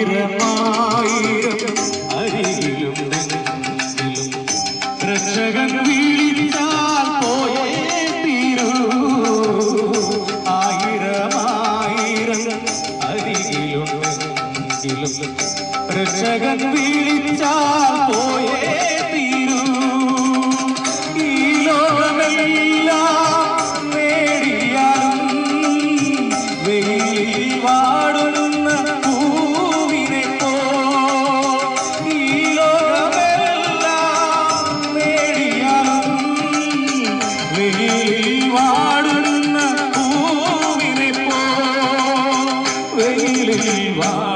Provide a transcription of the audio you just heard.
രക്ഷകൻ വിളിച്ചാൽ പോയേ തീരൂ ആയിരമായിരം അരികിലുണ്ടെങ്കിലും രക്ഷകൻ വിളിച്ചാൽ പോയേ തീരൂ ഈ ലോകമെല്ലാം നേടിയാലും വെയിലിൽ വാടുന്ന പൂവിനെ പോ ഈ ലോകമെല്ലാം നേടിയാലും വെയിലിൽ വാടുന്ന പൂവിനെ പോ വെയിലിൽ